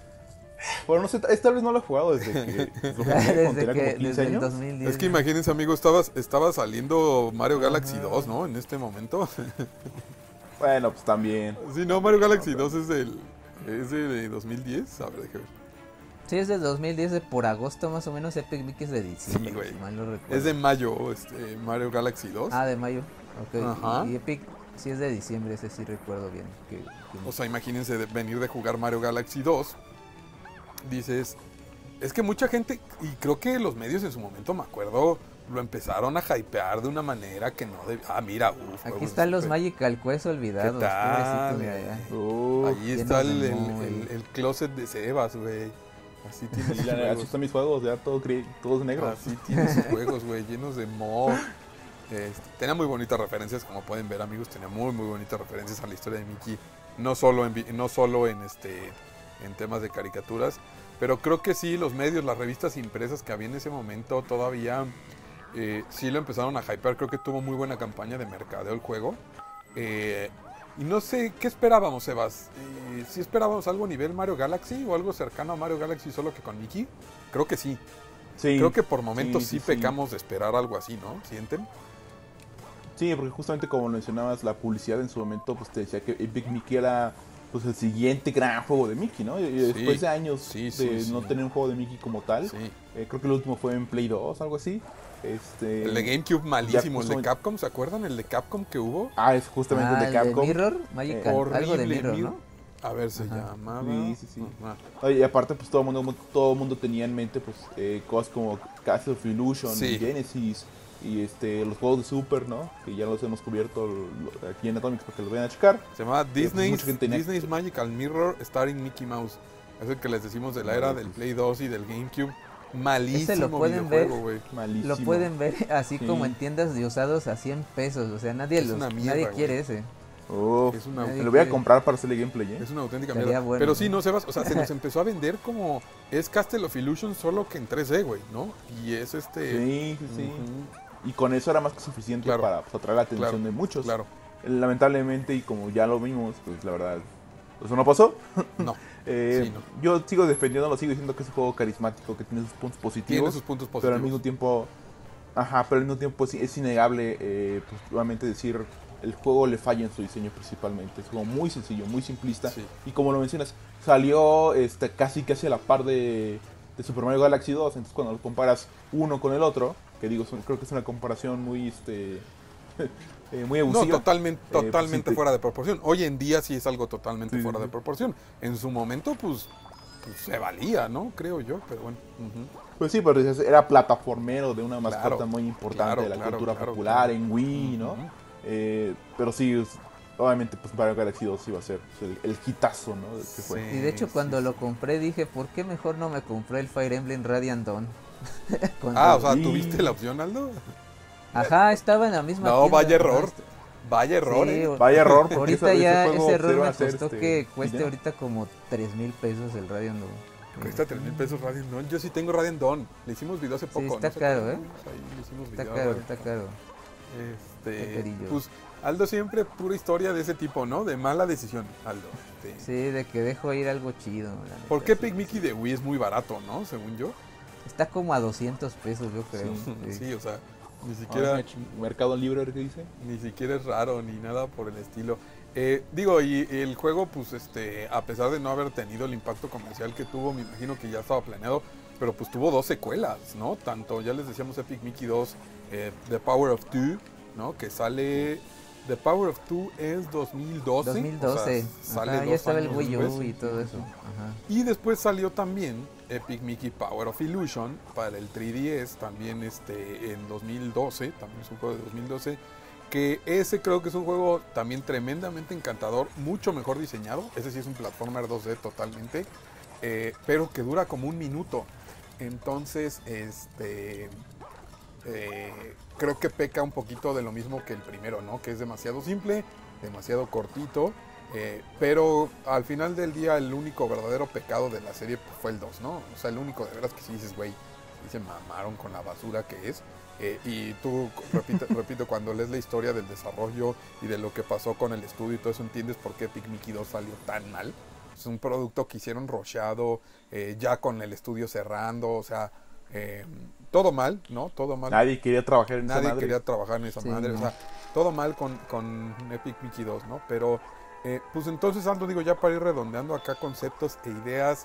bueno, no sé, esta vez no lo he jugado desde que, desde que cuando Desde tenía que, como quince desde el años. dos mil diez. Es que imagínense amigos, estaba, estaba saliendo Mario Galaxy Ajá. dos, ¿no? En este momento. Bueno, pues también. Sí, no, Mario No, Galaxy pero- dos es del, es de dos mil diez, a ver, déjame ver. Sí, es del dos mil diez, de por agosto más o menos. Epic Mickey es de diciembre, Sí, güey. si mal no recuerdo. Es de mayo, este, Mario Galaxy dos. Ah, de mayo. Ok. Ajá. Y, y Epic sí es de diciembre, ese sí recuerdo bien. Que, que... O sea, imagínense de venir de jugar Mario Galaxy dos. Dices, es que mucha gente, y creo que los medios en su momento, me acuerdo, lo empezaron a hypear de una manera que no debía. Ah, mira, uf. Aquí están los Magical Quest olvidados. ¿Qué tal, Pobrecitos de eh? allá. Uh, Ahí está el, llenos de el, moho, el- güey. el closet de Sebas, güey. Así tiene y sus la- así juegos. están mis juegos, ya todo gri- todos negros. Así tiene sus juegos, güey, llenos de moho. Este, tenía muy bonitas referencias, como pueden ver, amigos. Tenía muy, muy bonitas referencias a la historia de Mickey. No solo en, vi- no solo en, este, en temas de caricaturas. Pero creo que sí, los medios, las revistas impresas que había en ese momento todavía eh, sí lo empezaron a hypear. Creo que tuvo muy buena campaña de mercadeo el juego. Eh, y no sé, ¿qué esperábamos, Sebas? Eh, ¿Sí esperábamos algo a nivel Mario Galaxy o algo cercano a Mario Galaxy solo que con Mickey? Creo que sí. Sí, Creo que por momentos sí, sí, sí, sí. pecamos de esperar algo así, ¿no? ¿Sienten? Sí, porque justamente como mencionabas, la publicidad en su momento pues te decía que Epic Mickey era pues el siguiente gran juego de Mickey, ¿no? Y y después de años sí, de sí, no sí. tener un juego de Mickey como tal, Sí. eh, creo que el último fue en Play dos, algo así. Este, El de GameCube malísimo, el de justamente- Capcom, ¿se acuerdan? El de Capcom que hubo. Ah, es justamente Ah, el de Capcom. Mirror, Magical, Horrible, algo de Mirror, Mir- ¿no? A ver, se Ajá. llamaba. Sí, sí, sí. Ajá. Oye, y aparte pues todo el mundo todo el mundo tenía en mente pues eh, cosas como Castle of Illusion, Sí. y Genesis y este los juegos de Super, ¿no? Que ya los hemos cubierto lo- aquí en Atomics para que los vayan a checar. Se llamaba pues, Disney's, mucha gente tenía- Disney's Magical Mirror starring Mickey Mouse. Es el que les decimos de la era del Play dos y del GameCube. Malísimo Ese lo pueden videojuego, ver. güey. Malísimo. Lo pueden ver así Sí. como en tiendas de usados a cien pesos. O sea, nadie, Es los, una mierda, nadie güey. quiere ese. Uf, Es una, Nadie me lo voy a quiere. comprar para hacerle gameplay, ¿eh? es una auténtica Estaría mierda. bueno, Pero sí, ¿no? no, Sebas, o sea, se nos empezó a vender como es Castle of Illusion solo que en tres D, güey, ¿no? Y es este... Sí, sí, sí. Ujú, Y con eso era más que suficiente Claro. para pues, atraer la atención Claro, de muchos. claro. Lamentablemente, y como ya lo vimos, pues la verdad, eso no pasó. No, Eh, Sí, no. Yo sigo defendiéndolo, sigo diciendo que es un juego carismático, que tiene sus puntos positivos. tiene sus puntos positivos. Pero al mismo tiempo, ajá, pero al mismo tiempo sí, es innegable, eh, pues obviamente decir, el juego le falla en su diseño principalmente. Es un juego muy sencillo, muy simplista. Sí. Y como lo mencionas, salió este, casi casi a la par de, de Super Mario Galaxy dos. Entonces cuando lo comparas uno con el otro, que digo, son- creo que es una comparación muy, este, eh, muy No, abusiva. totalmente, Eh, pues, totalmente sí te- fuera de proporción. Hoy en día sí es algo totalmente Sí, fuera sí, de sí. proporción. En su momento, pues, pues, se valía, ¿no? Creo yo, pero bueno. ujú. Pues sí, pero dices, era plataformero de una mascota Claro, muy importante claro, de la claro, cultura claro, popular claro. en Wii, ¿no? Ujú. Eh, pero sí, es- obviamente, pues Mario Galaxy dos iba a ser pues, el, el hitazo, ¿no? Que fue. Sí. Y de hecho, cuando sí, lo sí. compré, dije, ¿por qué mejor no me compré el Fire Emblem Radiant Dawn? Cuando- Ah, o sea, Sí. ¿tuviste la opción, Aldo? Ajá, estaba en la misma No, tienda. vaya error. Este- Vaya error, Sí, ¿eh? o- Vaya error, porque Ahorita ese- ya ese juego ese error se va a me hacer, costó este, que cueste dinero. ahorita como tres mil pesos el Radiant Dawn. Cuesta tres mil pesos Radiant Dawn. Yo sí tengo Radiant Dawn. Le hicimos video hace Sí, poco. está ¿no? ¿Se caro, acuerdan? ¿eh? Pues ahí le hicimos Está video a caro, Radiant está Dawn. caro. Está Este, carillo. pues Aldo siempre pura historia de ese tipo, ¿no? De mala decisión, Aldo. Este, Sí, de que dejo ir algo chido. la neta, ¿Por qué sí. Pick Mickey de Wii es muy barato, no? Según yo. Está como a doscientos pesos, yo creo. Sí, Sí. o sea, ni Ah, siquiera, es un Mercado Libre, ¿qué dice? ni siquiera es raro ni nada por el estilo. Eh, digo, y, y el juego, pues, este, a pesar de no haber tenido el impacto comercial que tuvo, me imagino que ya estaba planeado, pero pues tuvo dos secuelas, ¿no? Tanto, ya les decíamos Epic Mickey dos, eh, The Power of Two, ¿no? Que sale, The Power of Two es dos mil doce. dos mil doce. O sea, sale Ajá, dos ya estaba el años Wii U después. y todo eso. Ajá. Y después salió también Epic Mickey Power of Illusion para el tres D S, también este, en dos mil doce, también es un juego de dos mil doce, que ese creo que es un juego también tremendamente encantador, mucho mejor diseñado, ese sí es un platformer dos D totalmente, eh, pero que dura como un minuto, entonces este... eh, creo que peca un poquito de lo mismo que el primero, ¿no? Que es demasiado simple, demasiado cortito, eh, pero al final del día el único verdadero pecado de la serie pues, fue el dos, ¿no? O sea, el único de veras que sí dices, güey, sí se mamaron con la basura que es. Eh, y tú, repito, repito, cuando lees la historia del desarrollo y de lo que pasó con el estudio y todo eso, entiendes por qué Epic Mickey dos salió tan mal. Es un producto que hicieron rusheado, eh, ya con el estudio cerrando, o sea, eh, todo mal, ¿no? Todo mal. Nadie quería trabajar en esa Nadie madre. quería trabajar en esa Sí, madre, no. o sea, todo mal con, con Epic Mickey dos, ¿no? Pero, eh, pues entonces, Aldo, digo, ya para ir redondeando acá conceptos e ideas,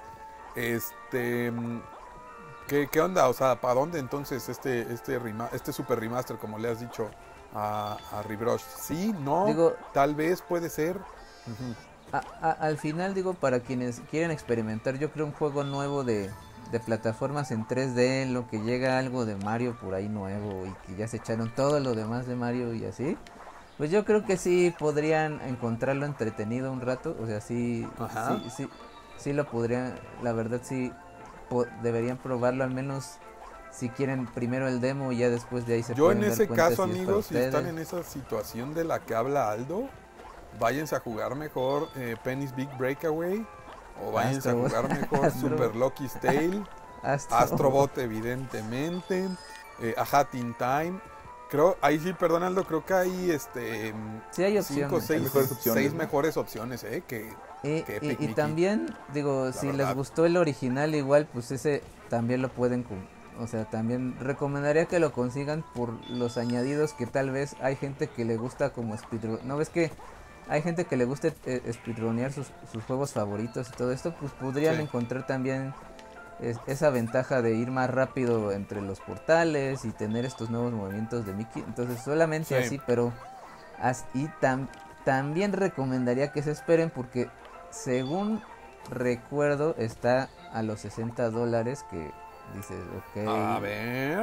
Este, mm, ¿qué, qué onda? O sea, ¿para dónde entonces este, este, rema- este super remaster, como le has dicho a, a Rebrush? Sí, no, Digo, tal vez puede ser. Ujú. a- a- al final digo, para quienes quieren experimentar, yo creo un juego nuevo de, de plataformas en tres D, en lo que llega algo de Mario por ahí nuevo y que ya se echaron todo lo demás de Mario y así. Pues yo creo que sí podrían encontrarlo entretenido un rato, o sea, sí, Ajá. sí, sí, sí lo podrían, la verdad sí po- deberían probarlo al menos si quieren primero el demo y ya después de ahí se Yo en pueden dar ese cuenta caso, si es para amigos, si están ustedes. en esa situación de la que habla Aldo, váyanse a jugar mejor eh, Penny's Big Breakaway o váyanse a Astro, jugar mejor Astro, Super Lucky's Tale, Astro. Astrobot evidentemente, eh, A Hat in Time. Creo, ahí sí, perdón Aldo, creo que hay este Sí hay cinco, opciones. Hay seis, mejores opciones, seis ¿no? mejores opciones, eh, que, Y, que y, Epic y Mickey, también, digo, la si les verdad. gustó el original igual, pues ese también lo pueden, con- o sea, también recomendaría que lo consigan por los añadidos que tal vez hay gente que le gusta como speedrun. ¿No ves que hay gente que le gusta eh, speedrunear sus, sus juegos favoritos y todo esto? Pues podrían Sí, encontrar también es- esa ventaja de ir más rápido entre los portales y tener estos nuevos movimientos de Mickey. Entonces solamente sí. así, pero as- y tam- también recomendaría que se esperen porque según recuerdo está a los sesenta dólares que dices, A ok, ver,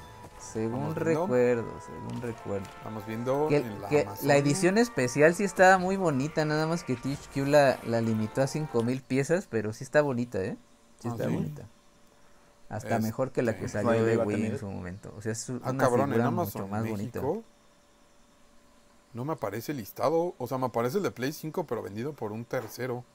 según vamos viendo, recuerdo, según recuerdo. vamos viendo Que, en la que la Amazonia. edición especial sí estaba muy bonita, nada más que T H Q la, la limitó a cinco mil piezas, pero sí está bonita, ¿eh? Sí Ah, está sí. bonita. Hasta mejor que la que Este, Pues nadie salió le de iba a Wii en tener. su momento. O sea, es ah, una cabrón, en figura mucho Amazon más bonita. México no me aparece listado. O sea, me aparece el de Play cinco, pero vendido por un tercero.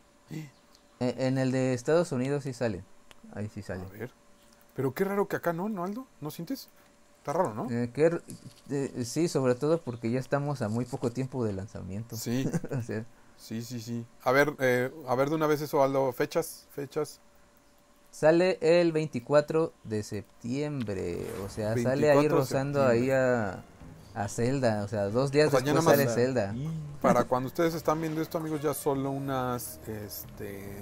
E- En el de Estados Unidos sí sale. Ahí sí sale. A ver. Pero qué raro que acá no, ¿no, Aldo? ¿No sientes? Está raro, ¿no? Eh, que r- eh, sí, sobre todo porque ya estamos a muy poco tiempo de lanzamiento. Sí, O sea, sí, sí, sí. A ver, eh, a ver de una vez eso, Aldo. Fechas, fechas. sale el veinticuatro de septiembre. O sea, sale ahí veinticuatro de rozando ahí septiembre. a, a Zelda. O sea, dos O días sea, ya después nada sale más Zelda. Y- para cuando ustedes están viendo esto, amigos, ya solo unas, este,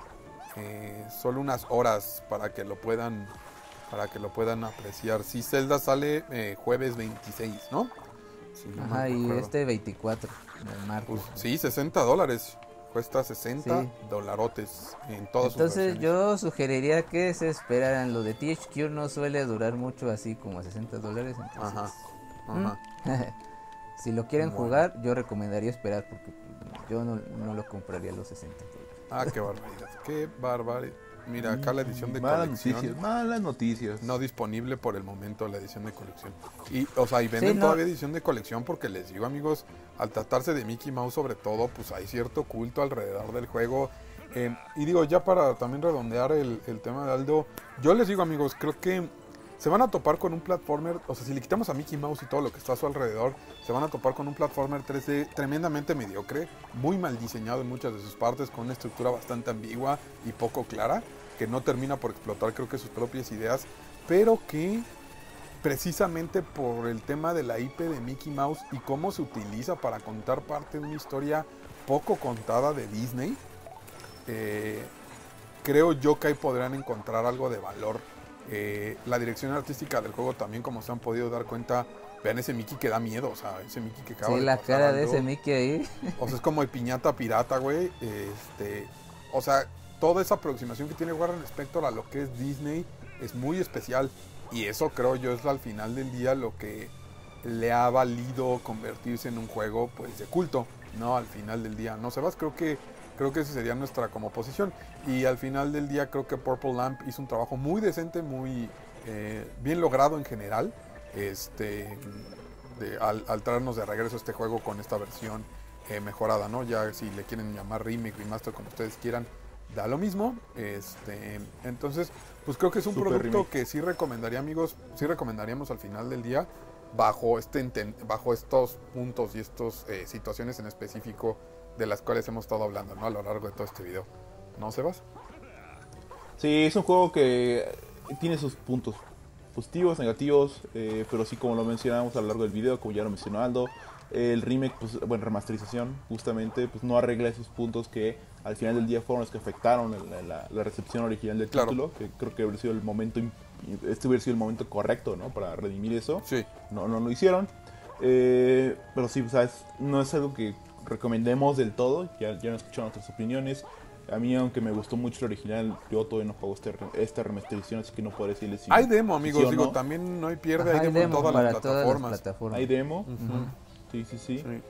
eh, solo unas horas para que lo puedan, para que lo puedan apreciar. Sí, Zelda sale eh, jueves veintiséis, ¿no? Si no Ajá, mal y recuerdo. este veinticuatro de marzo. Pues sí, sesenta dólares. Cuesta sesenta Sí. dolarotes en todas sus Entonces versiones. yo sugeriría que se esperaran. Lo de T H Q no suele durar mucho así como a sesenta dólares. Entonces, Ajá, ¿Mm? ajá. si lo quieren Bueno. jugar, yo recomendaría esperar porque yo no, no lo compraría a los sesenta dólares. Ah, qué barbaridad. Qué barbaridad. Mira, acá la edición de malas colección. noticias, malas noticias. No disponible por el momento la edición de colección. Y, o sea, y venden Sí, no. todavía edición de colección porque les digo, amigos, al tratarse de Mickey Mouse sobre todo, pues hay cierto culto alrededor del juego. Eh, y digo, ya para también redondear el, el tema de Aldo, yo les digo, amigos, creo que se van a topar con un platformer, o sea, si le quitamos a Mickey Mouse y todo lo que está a su alrededor, se van a topar con un platformer tres D tremendamente mediocre, muy mal diseñado en muchas de sus partes, con una estructura bastante ambigua y poco clara, que no termina por explotar creo que sus propias ideas, pero que precisamente por el tema de la I P de Mickey Mouse y cómo se utiliza para contar parte de una historia poco contada de Disney, eh, creo yo que ahí podrán encontrar algo de valor. Eh, la dirección artística del juego también, como se han podido dar cuenta, vean ese Mickey que da miedo, o sea, ese Mickey que acaba Sí, de la pasar cara de Aldo. ese Mickey ahí. O sea, es como el piñata pirata, güey. Este, o sea, toda esa aproximación que tiene Warren Spector a lo que es Disney es muy especial. Y eso creo yo es al final del día lo que le ha valido convertirse en un juego pues de culto, ¿no? Al final del día. No, Sebas, creo que creo que esa sería nuestra como posición. Y al final del día creo que Purple Lamp hizo un trabajo muy decente, muy eh, bien logrado en general. Este, de, al, al traernos de regreso este juego con esta versión eh, mejorada, ¿no? Ya si le quieren llamar remake, remaster, como ustedes quieran, da lo mismo. Este, entonces, pues creo que es un Super producto remake. que sí recomendaría, amigos, sí recomendaríamos al final del día, bajo este enten- bajo estos puntos y estas eh, situaciones en específico de las cuales hemos estado hablando, ¿no? A lo largo de todo este video. ¿No, Sebas? Sí, es un juego que tiene sus puntos positivos, negativos, eh, pero sí, como lo mencionamos a lo largo del video, como ya lo mencionó Aldo, El remake, pues, bueno, remasterización, justamente, pues no arregla esos puntos que al final del día fueron los que afectaron la, la, la recepción original del Claro. título, que creo que habría sido el momento, este hubiera sido el momento correcto, ¿no? Para redimir eso. Sí. No, no lo hicieron. Eh, pero sí, ¿sabes? No es algo que recomendemos del todo, ya, ya no escucharon nuestras opiniones. A mí, aunque me gustó mucho el original, yo todavía no juego este, esta remasterización, así que no puedo decirles si... Hay demo, amigos, sí o digo, no. también no hay pierde, Ajá, hay demo en demo todas para las todas las plataformas. plataformas. Hay demo, Ujú. sí, sí, sí. Sí.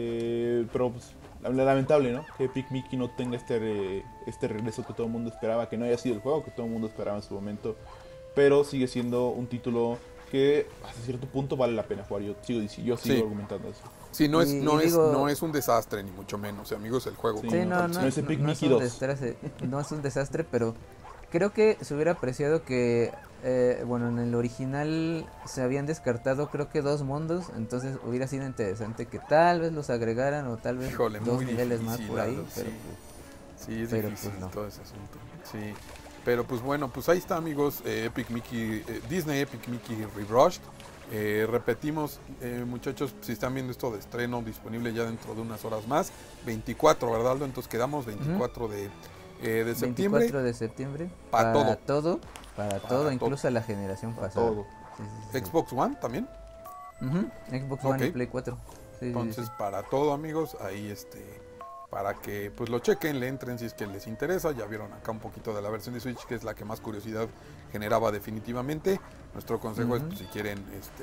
Eh, pero pues, lamentable, ¿no? Que Epic Mickey no tenga este, re- este regreso que todo el mundo esperaba, que no haya sido el juego que todo el mundo esperaba en su momento. Pero sigue siendo un título que hasta cierto punto vale la pena jugar. Yo sigo, dic- yo sigo Sí. argumentando eso. Sí, no es, Y- no, y es, digo- no es un desastre, ni mucho menos, amigos, el juego. Sí. Sí, no, no, no es no, Epic no es Mickey un dos. desastre, no es un desastre, pero creo que se hubiera apreciado que, eh, bueno, en el original se habían descartado creo que dos mundos, entonces hubiera sido interesante que tal vez los agregaran o tal vez Híjole, dos muy niveles más difícil, por ahí, Aldo, pero sí. pues, Sí, es Pero, difícil pues, no. todo ese asunto. Sí. Pero pues bueno, pues ahí está, amigos, eh, Epic Mickey, eh, Disney Epic Mickey Rebrushed. Eh, repetimos, eh, muchachos, si están viendo esto de estreno, disponible ya dentro de unas horas más. veinticuatro, ¿verdad, Aldo? Entonces quedamos veinticuatro de, eh, de septiembre. veinticuatro de septiembre Pa' todo. todo, para, Para todo, todo. incluso la generación Para pasada. todo. Sí, sí, sí. Xbox One también. Ujú, Xbox One y Ok. Play cuatro. Sí, sí, Entonces, sí. para todo, amigos, ahí este, para que pues lo chequen, le entren si es que les interesa. Ya vieron acá un poquito de la versión de Switch, que es la que más curiosidad generaba definitivamente. Nuestro consejo es, Ujú. pues, si quieren este,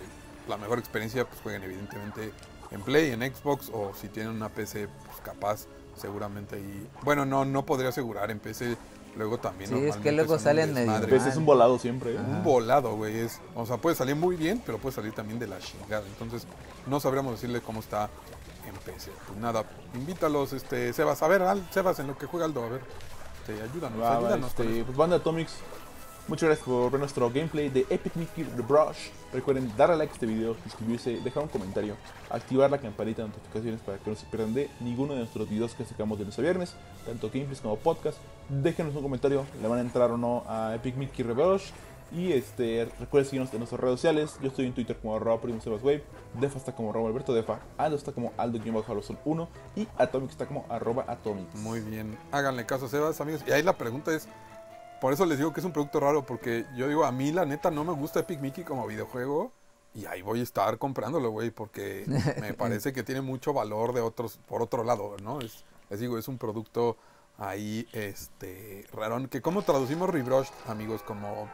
la mejor experiencia, pues jueguen evidentemente en Play, en Xbox, o si tienen una P C, pues capaz, seguramente ahí. Bueno, no, no podría asegurar en P C. Luego también Sí, es que normalmente luego son un salen medio desmadre. Pues es un volado siempre, ¿eh? Un volado, güey. Es, o sea, puede salir muy bien, pero puede salir también de la chingada. Entonces, no sabríamos decirle cómo está en P C. Pues nada, invítalos, este, Sebas. A ver, Al, Sebas, en lo que juega Aldo, a ver. Este, ayúdanos, Va, va, ayúdanos con este, eso. pues banda Atomics, muchas gracias por ver nuestro gameplay de Epic Mickey Rebrushed. Recuerden darle like a este video, suscribirse, dejar un comentario, activar la campanita de notificaciones para que no se pierdan de ninguno de nuestros videos que sacamos de lunes a viernes, tanto gameplays como podcast. Déjenos un comentario, le van a entrar o no a Epic Mickey Rebrushed. Y este, recuerden seguirnos en nuestras redes sociales. Yo estoy en Twitter como arroba primosebaswave, Defa está como arroba Alberto Defa, Aldo está como Aldo-Jalosol uno y Atomic está como arroba Atomics. Muy bien. Háganle caso a Sebas, amigos. Y ahí la pregunta es, por eso les digo que es un producto raro, porque yo digo, a mí la neta no me gusta Epic Mickey como videojuego. Y ahí voy a estar comprándolo, güey, porque me parece que tiene mucho valor de otros, por otro lado, ¿no? Es, les digo, es un producto ahí, este, raro. Que ¿cómo traducimos Rebrushed, amigos? Como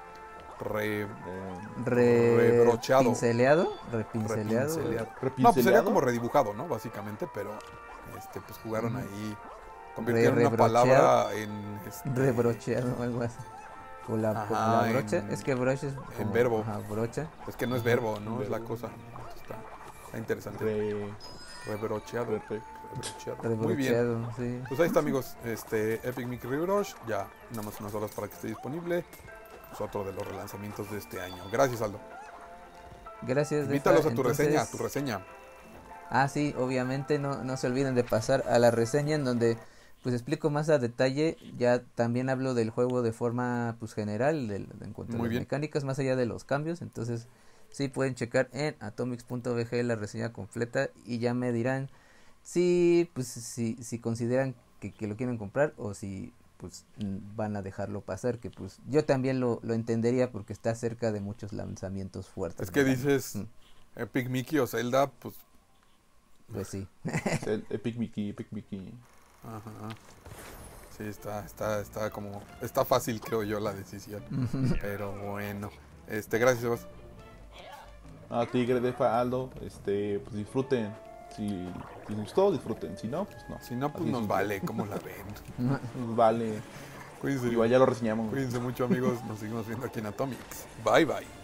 re, Eh, rebrocheado. Repinceleado, repinceleado. repinceleado. No, pues sería ¿Repinceleado? como redibujado, ¿no? Básicamente, pero este, pues jugaron Ujú. ahí, convirtieron una rebrocheado. palabra en... Este, Rebrocheado o algo así. O la, Ajá, como la brocha, en- es que brocha es como, en verbo. ajá, brocha. Es que no es verbo, ¿no? Verbo. Es la cosa. Está, está interesante. re- Rebrocheado. re- re- Rebrocheado. Muy bien. Rebrocheado, sí. Pues ahí está, amigos. Este Epic Mickey Rebrush. Ya nada más unas horas para que esté disponible. Es otro de los relanzamientos de este año. Gracias, Aldo. Gracias. Defa. Invítalos a tu Entonces- reseña, a tu reseña. Ah, sí, obviamente no, no se olviden de pasar a la reseña en donde pues explico más a detalle, ya también hablo del juego de forma pues general, del, de, en cuanto a Muy las bien. mecánicas, más allá de los cambios, entonces sí pueden checar en atomics punto b g la reseña completa y ya me dirán si pues si, si consideran que, que lo quieren comprar o si pues mm, van a dejarlo pasar, que pues yo también lo, lo entendería porque está cerca de muchos lanzamientos fuertes. Es que del año. dices Mm, Epic Mickey o Zelda, pues. pues sí. el Epic Mickey, Epic Mickey. Ajá. Sí, está, está, está como. Está fácil, creo yo, la decisión. Pero bueno. Este, gracias, Sebas. A Tigre, Defa, Aldo, este, pues disfruten. Si, si les gustó, disfruten. Si no, pues no. Si no, pues Así nos simple. vale, ¿cómo la ven? Pues vale. Cuídense. Igual ya lo reseñamos. Cuídense mucho, amigos. Nos seguimos viendo aquí en Atomics. Bye, bye.